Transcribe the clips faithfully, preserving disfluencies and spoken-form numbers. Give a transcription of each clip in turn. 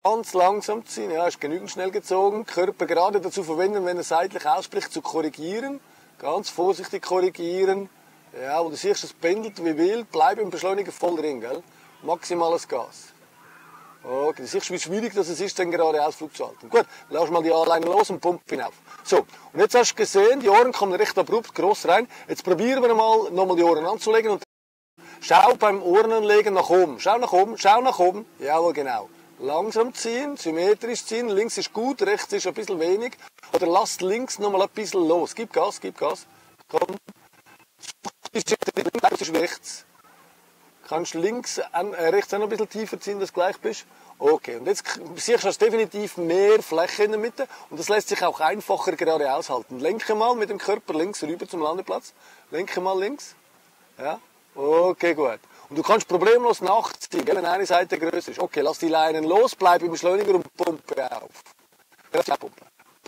Ganz langsam ziehen, ja, ist genügend schnell gezogen. Körper gerade dazu verwenden, wenn er seitlich ausspricht, zu korrigieren. Ganz vorsichtig korrigieren. Ja, und du siehst, es pendelt wie wild. Bleib im Beschleuniger voll drin, gell? Maximales Gas. Okay, du siehst, wie schwierig das ist, den gerade Ausflug zu halten. Gut, lass mal die Anleine los und pump hinauf. So, und jetzt hast du gesehen, die Ohren kommen recht abrupt gross rein. Jetzt probieren wir mal, nochmal die Ohren anzulegen und schau beim Ohrenanlegen nach oben. Schau nach oben, schau nach oben. Jawohl, genau. Langsam ziehen, symmetrisch ziehen. Links ist gut, rechts ist ein bisschen wenig. Oder lass links nochmal ein bisschen los. Gib Gas, gib Gas. Komm. Bleibst du rechts. Kannst links, äh, rechts auch noch ein bisschen tiefer ziehen, dass du gleich bist. Okay, und jetzt siehst du hast definitiv mehr Fläche in der Mitte und das lässt sich auch einfacher gerade aushalten. Lenke mal mit dem Körper links rüber zum Landeplatz. Lenke mal links. Ja, okay, gut. Und du kannst problemlos nachziehen, wenn eine Seite größer ist. Okay, lass die Leinen los, bleib im Beschleuniger und pumpe auf. Pumpe.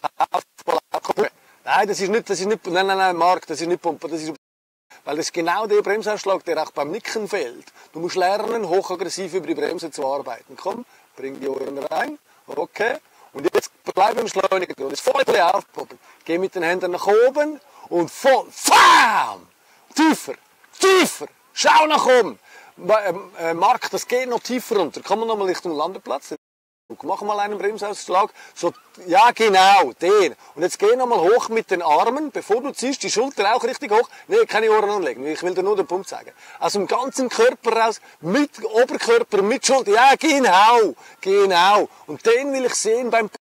Nein, das ist nicht, das ist nicht, nein, nein, nein, Marc, das ist nicht Pumpe, das ist, weil das ist genau der Bremsausschlag, der auch beim Nicken fehlt. Du musst lernen, hochaggressiv über die Bremse zu arbeiten. Komm, bring die Ohren rein, okay. Und jetzt bleib im Beschleuniger und jetzt voll aufpumpen. Geh mit den Händen nach oben und voll, fam! Tiefer, tiefer, schau nach oben. Äh, Marc, das geht noch tiefer runter. Komm mal nochmal Richtung Landeplatz. Mach mal einen Bremsausschlag. So, ja, genau, den. Und jetzt geh nochmal hoch mit den Armen, bevor du ziehst, die Schulter auch richtig hoch. Nee, keine Ohren anlegen. Ich will dir nur den Punkt sagen. Aus dem ganzen Körper raus, mit Oberkörper, mit Schulter. Ja, genau, genau. Und den will ich sehen beim